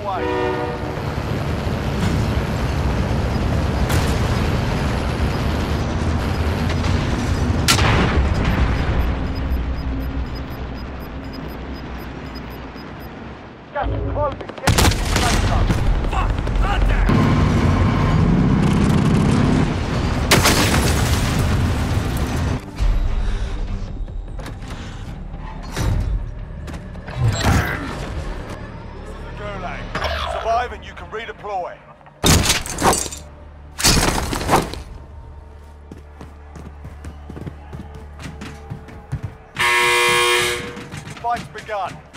underway. Gas is closing. Get to the safe zone. Fuck! Contact! Gulag. Survive and you can redeploy. Fight's begun.